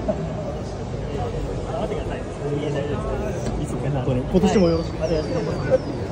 待ってください。いい大丈夫です。いつも今年もよろしく。 ありがとうございます。